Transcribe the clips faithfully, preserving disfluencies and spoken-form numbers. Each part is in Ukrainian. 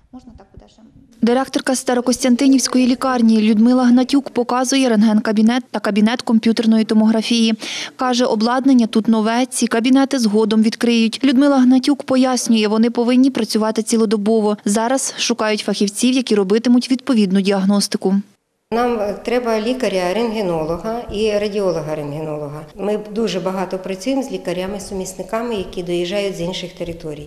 Директорка Старокостянтинівської лікарні Людмила Гнатюк показує рентген-кабінет та кабінет комп'ютерної томографії. Каже, обладнання тут нове, ці кабінети згодом відкриють. Людмила Гнатюк пояснює, вони повинні працювати цілодобово. Зараз шукають фахівців, які робитимуть відповідну діагностику. Нам треба лікаря-рентгенолога і радіолога-рентгенолога. Ми дуже багато працюємо з лікарями-сумісниками, які доїжджають з інших територій.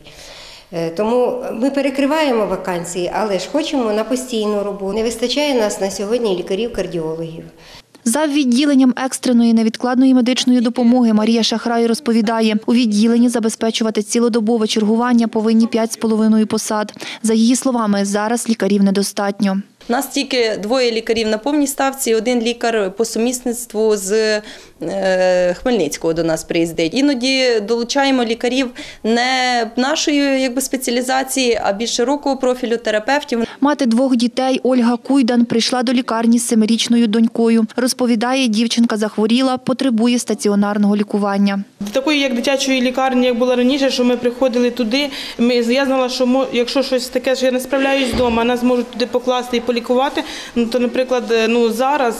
Тому ми перекриваємо вакансії, але ж хочемо на постійну роботу. Не вистачає нас на сьогодні лікарів-кардіологів. За відділенням екстреної невідкладної медичної допомоги Марія Шахрай розповідає, у відділенні забезпечувати цілодобове чергування повинні п'ять з половиною посад. За її словами, зараз лікарів недостатньо. У нас тільки двоє лікарів на повній ставці, один лікар по сумісництву з Хмельницького до нас приїздить. Іноді долучаємо лікарів не нашої якби, спеціалізації, а більш широкого профілю терапевтів. Мати двох дітей Ольга Куйдан прийшла до лікарні з семирічною донькою. Розповідає, дівчинка захворіла, потребує стаціонарного лікування. Такої, як дитячої лікарні, як було раніше, що ми приходили туди, ми, я знала, що якщо щось таке, що я не справляюсь вдома, нас можуть туди покласти і полікувати, ну, то, наприклад, ну, зараз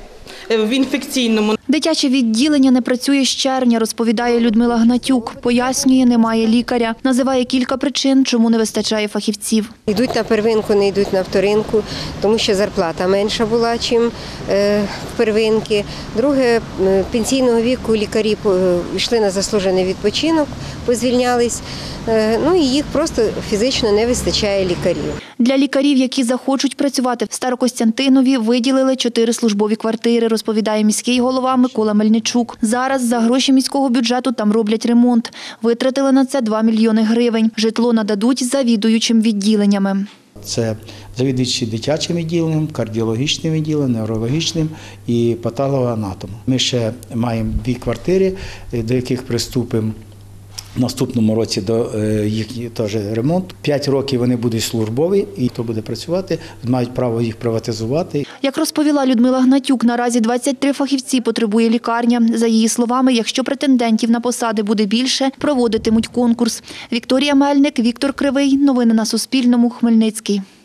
в інфекційному. Дитяче відділення не працює з червня, розповідає Людмила Гнатюк. Пояснює, немає лікаря. Називає кілька причин, чому не вистачає фахівців. Йдуть на первинку, не йдуть на вторинку, тому що зарплата менша була, ніж в первинки. Друге, пенсійного віку лікарі йшли на заслужений відпочинок, позвільнялись. Ну і їх просто фізично не вистачає лікарів. Для лікарів, які захочуть працювати в Старокостянтинові, виділили чотири службові квартири, розповідає міський голова Микола Мельничук. Зараз за гроші міського бюджету там роблять ремонт. Витратили на це два мільйони гривень. Житло нададуть завідуючим відділеннями. Це завідуючі дитячим відділенням, кардіологічним відділенням, неврологічним і патологоанатомом. Ми ще маємо дві квартири, до яких приступимо в наступному році до їх теж ремонт. П'ять років вони будуть службові, і хто буде працювати, мають право їх приватизувати. Як розповіла Людмила Гнатюк, наразі двадцять три фахівці потребує лікарня. За її словами, якщо претендентів на посади буде більше, проводитимуть конкурс. Вікторія Мельник, Віктор Кривий. Новини на Суспільному. Хмельницький.